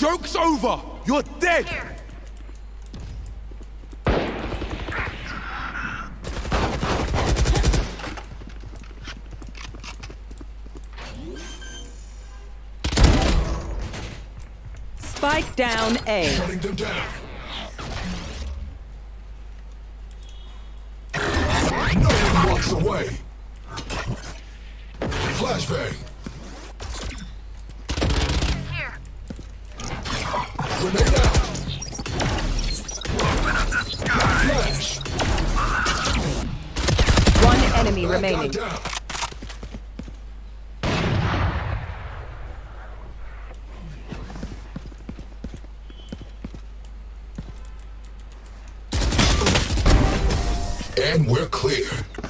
Joke's over! You're dead! Spike down A. Shutting them down. No one walks away. Flashbang. Here. Grenade out. Flash. One enemy Bad guy remaining. down. And we're clear.